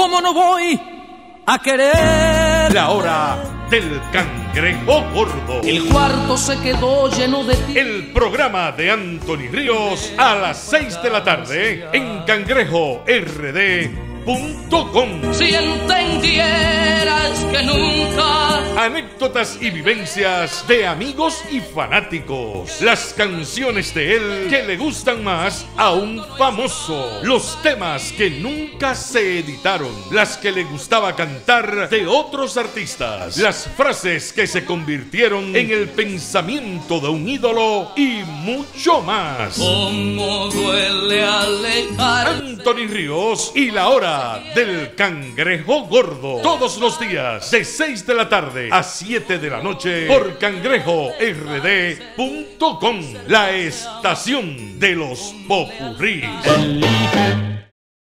¿Cómo no voy a querer? La hora del cangrejo gordo. El cuarto se quedó lleno de ti. El programa de Anthony Ríos a las 6 de la tarde en cangrejord.com. Si entendieras que nunca. Anécdotas y vivencias de amigos y fanáticos. Las canciones de él que le gustan más a un famoso. Los temas que nunca se editaron. Las que le gustaba cantar de otros artistas. Las frases que se convirtieron en el pensamiento de un ídolo y mucho más. Cómo duele alejar. Anthony Ríos y la hora del cangrejo gordo. Todos los días de 6 de la tarde a 7 de la noche por cangrejord.com. La estación de los popurrís.